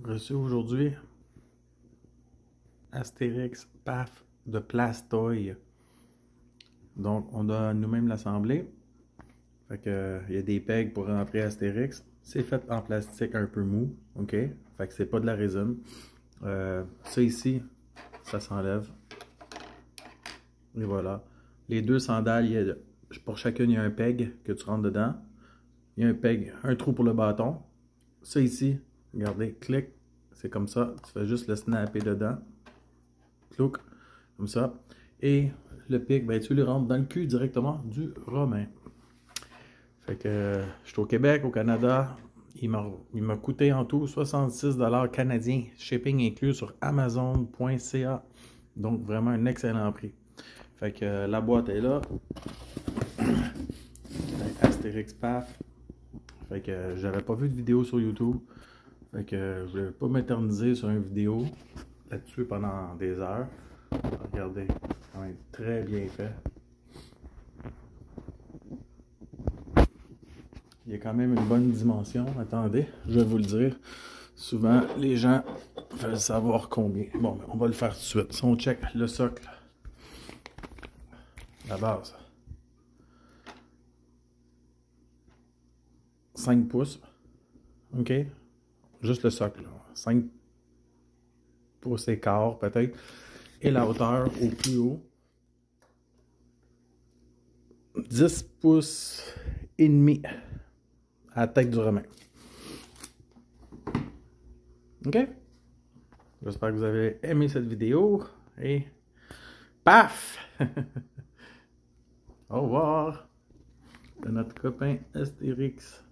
reçu aujourd'hui Astérix PAF de Plastoy. Donc, on doit nous-mêmes l'assembler. Fait que, il y a des pegs pour rentrer Astérix. C'est fait en plastique un peu mou, ok? Fait que c'est pas de la résine. Ça ici, ça s'enlève. Et voilà. Les deux sandales, pour chacune, il y a un peg que tu rentres dedans. Il y a un peg, un trou pour le bâton. Ça ici, regardez, clic, c'est comme ça. Tu fais juste le snapper dedans. Clouc, comme ça. Et le pic, ben, tu le rentres dans le cul directement du Romain. Fait que je suis au Québec, au Canada. Il m'a coûté en tout 66$ canadiens, shipping inclus sur Amazon.ca. Donc vraiment un excellent prix. Fait que la boîte est là. Astérix PAF. Fait que j'avais pas vu de vidéo sur YouTube. Fait que je vais pas m'éterniser sur une vidéo là-dessus pendant des heures. Regardez, quand même très bien fait. Il y a quand même une bonne dimension. Attendez, je vais vous le dire. Souvent, les gens veulent savoir combien. Bon, on va le faire tout de suite. Si on check le socle, la base, 5 pouces. OK? Juste le socle. 5 pouces et quart, peut-être. Et la hauteur au plus haut, 10 pouces et demi à la tête du Romain. OK? J'espère que vous avez aimé cette vidéo. Et paf! Au revoir de notre copain Astérix.